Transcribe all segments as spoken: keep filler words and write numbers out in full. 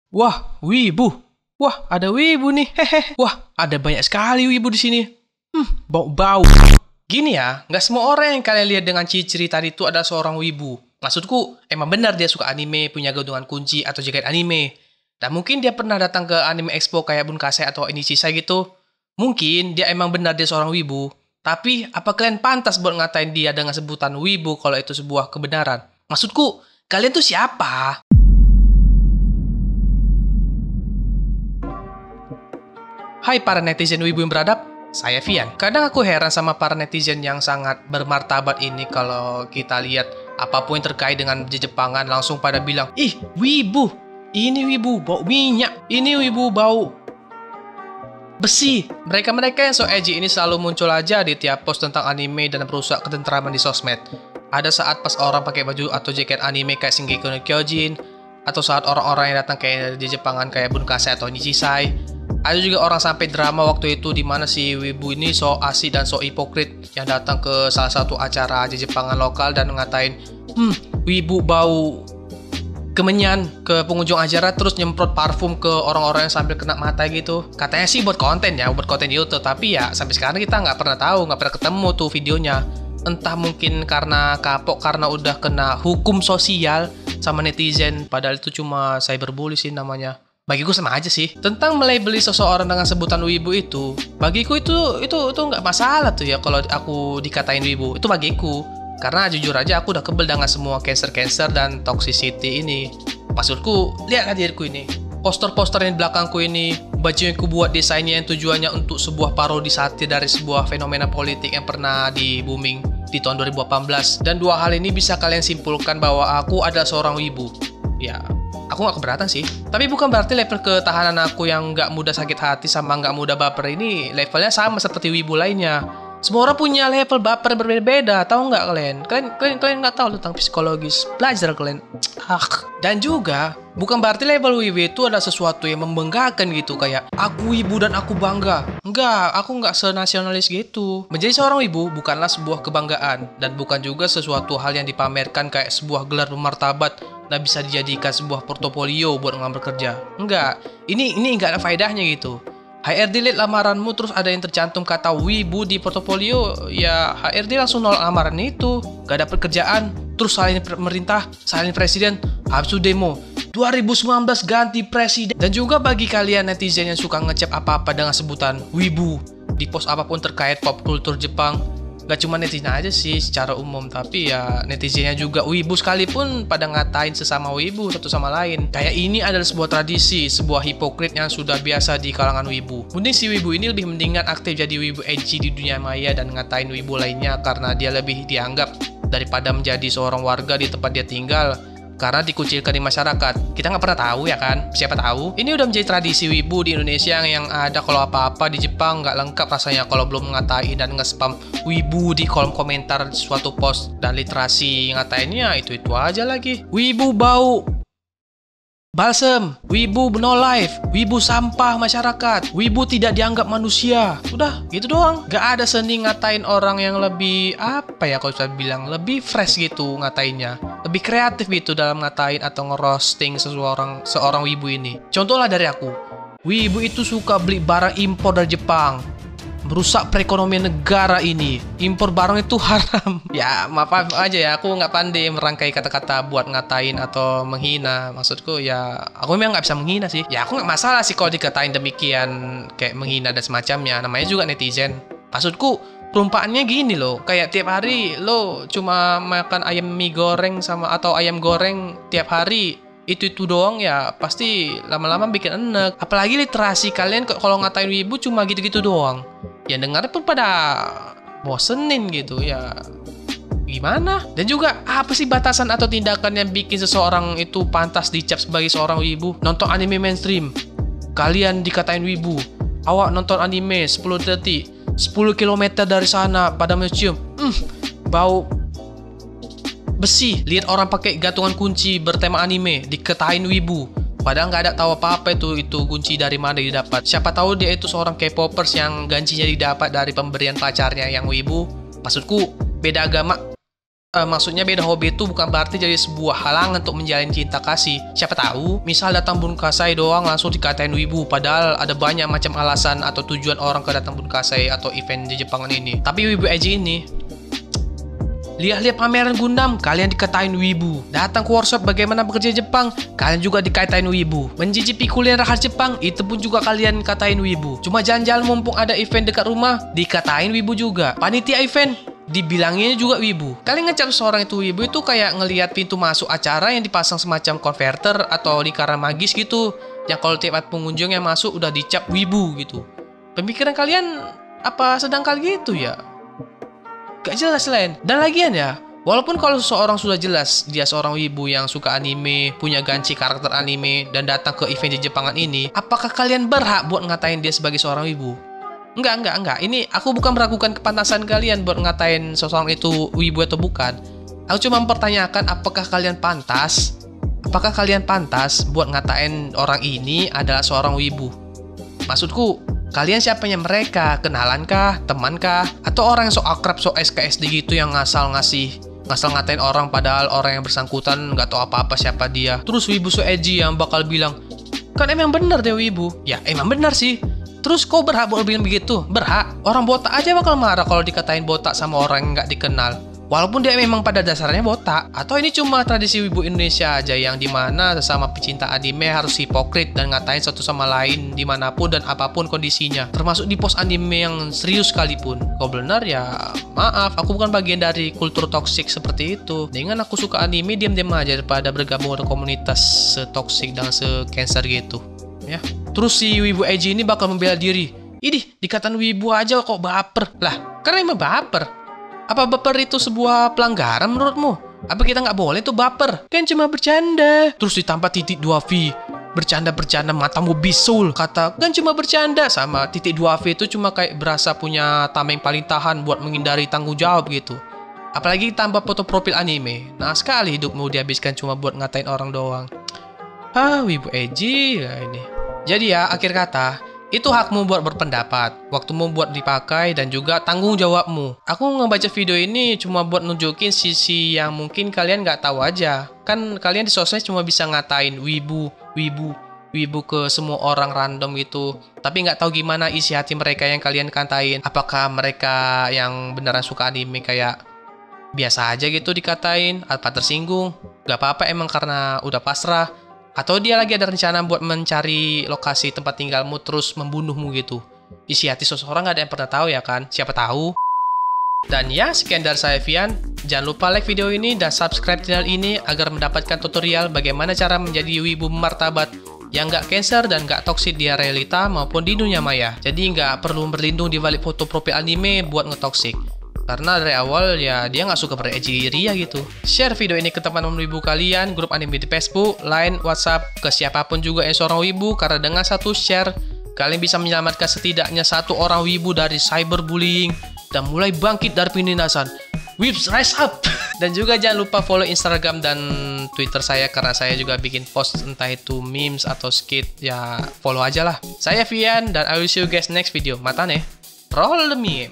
Wah, wibu. Wah, ada wibu nih. Hehe. Wah, ada banyak sekali wibu di sini. Hmm, bau-bau. Gini ya, nggak semua orang yang kalian lihat dengan ciri-ciri tadi itu adalah seorang wibu. Maksudku, emang benar dia suka anime, punya gantungan kunci atau jaket anime. Dan mungkin dia pernah datang ke anime expo kayak Bunkase atau Inichisai gitu. Mungkin dia emang benar dia seorang wibu. Tapi, apa kalian pantas buat ngatain dia dengan sebutan wibu kalau itu sebuah kebenaran? Maksudku, kalian tuh siapa? Hai para netizen wibu yang beradab, saya Vian. Kadang aku heran sama para netizen yang sangat bermartabat ini kalau kita lihat apapun yang terkait dengan Jepangan langsung pada bilang, ih wibu, ini wibu bau minyak, ini wibu bau besi. Mereka-mereka yang so edgy ini selalu muncul aja di tiap post tentang anime dan merusak ketentraman di sosmed. Ada saat pas orang pakai baju atau jaket anime kayak Shingeki no Kyojin, atau saat orang-orang yang datang kayak di Jepangan kayak Bunkase atau Inichisai. Ada juga orang sampai drama waktu itu di mana si wibu ini so asik dan so hipokrit yang datang ke salah satu acara Jepangan lokal dan ngatain, hmm, wibu bau kemenyan ke pengunjung acara terus nyemprot parfum ke orang-orang yang sambil kena mata gitu. Katanya sih buat konten ya, buat konten YouTube, tapi ya sampai sekarang kita nggak pernah tahu, nggak pernah ketemu tuh videonya. Entah mungkin karena kapok karena udah kena hukum sosial sama netizen, padahal itu cuma cyberbully sih namanya. Bagiku sama aja sih. Tentang melabeli seseorang dengan sebutan wibu itu, bagiku itu itu itu nggak masalah tuh ya kalau aku dikatain wibu. Itu bagiku. Karena jujur aja aku udah kebel dengan semua cancer-cancer dan toxicity ini. Maksudku, lihat aja diriku ini. Poster-poster yang di belakangku ini, baju yang ku buat desainnya yang tujuannya untuk sebuah parodi satir dari sebuah fenomena politik yang pernah di booming di tahun dua ribu delapan belas. Dan dua hal ini bisa kalian simpulkan bahwa aku adalah seorang wibu. Ya, aku gak keberatan sih. Tapi bukan berarti level ketahanan aku yang gak mudah sakit hati sama gak mudah baper ini levelnya sama seperti wibu lainnya. Semua orang punya level baper berbeda-beda, tahu nggak kalian? Kalian kalian kalian nggak tahu tentang psikologis, belajar kalian. Ah. Dan juga bukan berarti level wibu itu adalah sesuatu yang membanggakan gitu kayak aku wibu dan aku bangga. Enggak, aku nggak senasionalis gitu. Menjadi seorang wibu bukanlah sebuah kebanggaan dan bukan juga sesuatu hal yang dipamerkan kayak sebuah gelar bermartabat dan bisa dijadikan sebuah portofolio buat ngelamar kerja. Enggak, ini ini nggak ada faedahnya gitu. H R D lihat lamaranmu terus ada yang tercantum kata wibu di portofolio, ya H R D langsung nolak lamaran itu. Gak dapet kerjaan, terus salin pemerintah, salin presiden, habis itu demo. dua ribu sembilan belas ganti presiden. Dan juga bagi kalian netizen yang suka ngecap apa-apa dengan sebutan wibu di post apapun terkait pop kultur Jepang, gak cuma netizen aja sih secara umum, tapi ya netizennya juga wibu sekalipun pada ngatain sesama wibu satu sama lain. Kayak ini adalah sebuah tradisi, sebuah hipokrit yang sudah biasa di kalangan wibu. Mending si wibu ini lebih mendingan aktif jadi wibu edgy di dunia maya dan ngatain wibu lainnya karena dia lebih dianggap daripada menjadi seorang warga di tempat dia tinggal karena dikucilkan di masyarakat. Kita nggak pernah tahu ya kan, siapa tahu ini udah menjadi tradisi wibu di Indonesia yang ada kalau apa-apa di Jepang nggak lengkap rasanya kalau belum ngatain dan nge-spam wibu di kolom komentar suatu post, dan literasi ngatainnya itu-itu aja lagi. Wibu bau balsem, wibu no life, wibu sampah masyarakat, wibu tidak dianggap manusia. Udah gitu doang. Gak ada seni ngatain orang yang lebih apa ya kalau saya bilang lebih fresh gitu ngatainnya, lebih kreatif gitu dalam ngatain atau ngerosting seseorang seorang wibu ini. Contohlah dari aku, wibu itu suka beli barang impor dari Jepang, merusak perekonomian negara ini. Impor barang itu haram. Ya maaf aja ya, aku nggak pandai merangkai kata-kata buat ngatain atau menghina. Maksudku ya aku memang nggak bisa menghina sih. Ya aku nggak masalah sih kalau dikatain demikian kayak menghina dan semacamnya, namanya juga netizen. Maksudku perumpamannya gini loh, kayak tiap hari lo cuma makan ayam mie goreng sama atau ayam goreng tiap hari itu-itu doang ya pasti lama-lama bikin enek. Apalagi literasi kalian kalau ngatain wibu cuma gitu-gitu doang, ya dengar pun pada bosenin gitu ya gimana. Dan juga apa sih batasan atau tindakan yang bikin seseorang itu pantas dicap sebagai seorang wibu? Nonton anime mainstream kalian dikatain wibu, awak nonton anime sepuluh detik sepuluh kilometer dari sana pada mencium hmm, bau besi. Lihat orang pakai gantungan kunci bertema anime dikatain wibu, padahal nggak ada tahu apa-apa itu itu kunci dari mana didapat. Siapa tahu dia itu seorang K-popers yang gancinya didapat dari pemberian pacarnya yang wibu. Maksudku beda agama Uh, maksudnya beda hobi itu bukan berarti jadi sebuah halangan untuk menjalin cinta kasih. Siapa tahu, misal datang Bunkasai doang langsung dikatain wibu, padahal ada banyak macam alasan atau tujuan orang ke datang Bunkasai atau event di Jepangan ini. Tapi wibu Eji ini, lihat-lihat pameran Gundam, kalian dikatain wibu. Datang ke workshop bagaimana bekerja Jepang, kalian juga dikatain wibu. Mencicipi kuliner khas Jepang, itu pun juga kalian katain wibu. Cuma jalan-jalan mumpung ada event dekat rumah, dikatain wibu juga. Panitia event, dibilangnya juga wibu. Kalian ngecap seorang itu wibu itu kayak ngelihat pintu masuk acara yang dipasang semacam konverter atau lingkaran magis gitu, yang kalau tiap pengunjung yang masuk udah dicap wibu gitu. Pemikiran kalian apa sedang kali gitu ya? Gak jelas lain. Dan lagian ya, walaupun kalau seseorang sudah jelas dia seorang wibu yang suka anime, punya ganci karakter anime, dan datang ke event di Jepangan ini, apakah kalian berhak buat ngatain dia sebagai seorang wibu? Enggak, enggak, enggak. Ini aku bukan meragukan kepantasan kalian buat ngatain seseorang itu wibu atau bukan. Aku cuma mempertanyakan apakah kalian pantas, apakah kalian pantas buat ngatain orang ini adalah seorang wibu. Maksudku, kalian siapanya mereka? Kenalankah? Temankah? Atau orang yang sok akrab, sok S K S D gitu yang ngasal ngasih, ngasal ngatain orang padahal orang yang bersangkutan nggak tahu apa-apa siapa dia. Terus wibu so edgy yang bakal bilang, kan emang bener deh wibu. Ya emang bener sih. Terus kau berhak buat bilang begitu? Berhak. Orang botak aja bakal marah kalau dikatain botak sama orang yang nggak dikenal. Walaupun dia memang pada dasarnya botak. Atau ini cuma tradisi wibu Indonesia aja yang dimana sesama pecinta anime harus hipokrit dan ngatain satu sama lain dimanapun dan apapun kondisinya. Termasuk di post anime yang serius sekalipun. Kalau benar ya maaf, aku bukan bagian dari kultur toksik seperti itu. Dengan aku suka anime, diam-diam aja daripada bergabung dengan komunitas setoksik dan se-cancer gitu. Ya. Terus si wibu Eji ini bakal membela diri. Idih, dikatain wibu aja kok baper. Lah, karena emang baper. Apa baper itu sebuah pelanggaran menurutmu? Apa kita nggak boleh tuh baper? Kan cuma bercanda. Terus ditambah titik dua V. Bercanda-bercanda matamu bisul. Kata, kan cuma bercanda. Sama titik dua V itu cuma kayak berasa punya tameng paling tahan buat menghindari tanggung jawab gitu. Apalagi tambah foto profil anime. Nah sekali hidupmu dihabiskan cuma buat ngatain orang doang. Ah, wibu Eji ya ini. Jadi ya, akhir kata, itu hakmu buat berpendapat, waktumu buat dipakai, dan juga tanggung jawabmu. Aku ngebaca video ini cuma buat nunjukin sisi yang mungkin kalian nggak tahu aja. Kan kalian di sosmed cuma bisa ngatain wibu, wibu, wibu ke semua orang random gitu. Tapi nggak tahu gimana isi hati mereka yang kalian katain. Apakah mereka yang beneran suka anime kayak biasa aja gitu dikatain, apa tersinggung? Gak apa-apa emang karena udah pasrah. Atau dia lagi ada rencana buat mencari lokasi tempat tinggalmu terus membunuhmu gitu. Isi hati seseorang gak ada yang pernah tahu ya kan? Siapa tahu. Dan ya, sekian dari saya Vian. Jangan lupa like video ini dan subscribe channel ini agar mendapatkan tutorial bagaimana cara menjadi wibu martabat yang gak cancer dan gak toksik di realita maupun di dunia maya. Jadi gak perlu berlindung di balik foto profil anime buat ngetoksik. Karena dari awal ya dia nggak suka ber-edgy ria gitu. Share video ini ke teman-teman wibu kalian, grup anime di Facebook, Line, WhatsApp, ke siapapun juga yang seorang wibu. Karena dengan satu share, kalian bisa menyelamatkan setidaknya satu orang wibu dari cyberbullying dan mulai bangkit dari penindasan. Wibs rise up! Dan juga jangan lupa follow Instagram dan Twitter saya karena saya juga bikin post entah itu memes atau skit. Ya follow aja lah. Saya Vian dan I will see you guys next video. Mata nih. Roll the meme.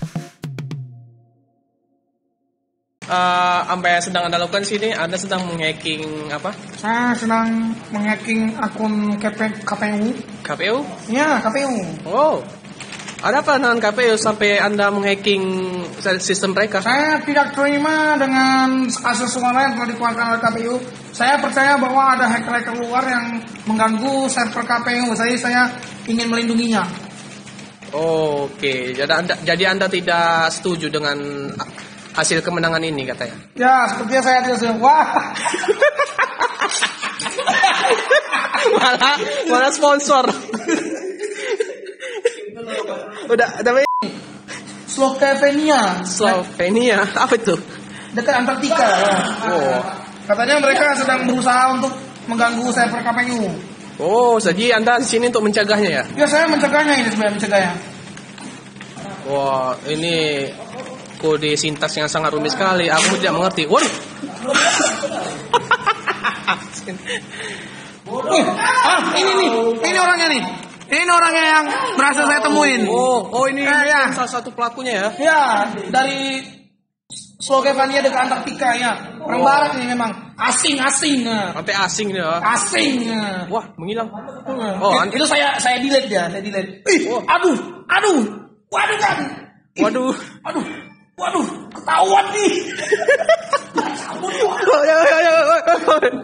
Uh, apa yang sedang Anda lakukan sini? Anda sedang menghacking apa? Saya sedang menghacking akun K P U. K P U? Ya, K P U. Wow. Ada apa dengan K P U sampai Anda menghacking sistem mereka? Saya tidak terima dengan kasus suara yang telah dikeluarkan oleh K P U. Saya percaya bahwa ada hacker-hacker luar yang mengganggu server K P U. Jadi saya ingin melindunginya. Oh, oke. Okay. Jadi Anda, jadi Anda tidak setuju dengan hasil kemenangan ini katanya? Ya, sepertinya saya tidak setuju. Wah. malah, malah sponsor. Udah, udah. Slovenia. Slovenia, apa itu? Dekat Antartika. Oh. Katanya mereka sedang berusaha untuk mengganggu server K P U. Oh, jadi Anda di sini untuk mencegahnya ya? Ya, saya mencegahnya ini sebenarnya mencegahnya. Wah, ini kode sintaks yang sangat rumit sekali. Aku tidak mengerti. Waduh. uh, ah, ini nih, ini orangnya nih. Ini orangnya yang berhasil saya temuin. Oh, oh ini eh, ya. salah satu pelakunya ya? Ya, dari Slovenia dengan Antartika ya. Orang barat ini memang asing-asing. Sampai asing nih ya. Asing. Wah, menghilang. Oh, itu, itu saya saya delete ya, saya delete. Ih, Oh. aduh, aduh. Waduh kan. Ih, Waduh. Aduh. Waduh, ketahuan nih. Oh, ya, ya, ya, ya.